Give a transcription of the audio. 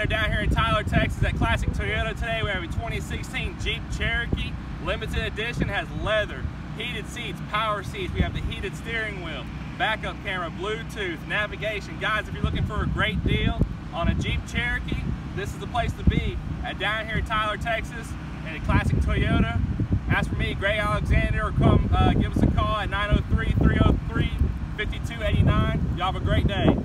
are down here in Tyler, Texas at Classic Toyota today. We have a 2016 Jeep Cherokee. Limited edition, has leather, heated seats, power seats. We have the heated steering wheel, backup camera, Bluetooth, navigation. Guys, if you're looking for a great deal on a Jeep Cherokee, this is the place to be down here in Tyler, Texas at a Classic Toyota. Ask for me, Greg Alexander, or come give us a call at 903-303-5289. Y'all have a great day.